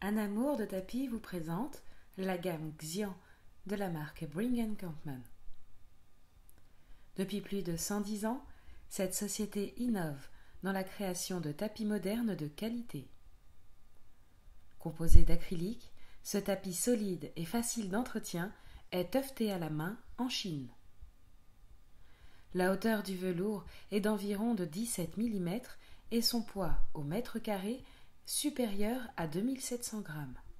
Un amour de tapis vous présente la gamme Xian de la marque Bring & Campman. Depuis plus de 110 ans, cette société innove dans la création de tapis modernes de qualité. Composé d'acrylique, ce tapis solide et facile d'entretien est tufté à la main en Chine. La hauteur du velours est d'environ de 17 mm et son poids au mètre carré supérieur à 2700 grammes.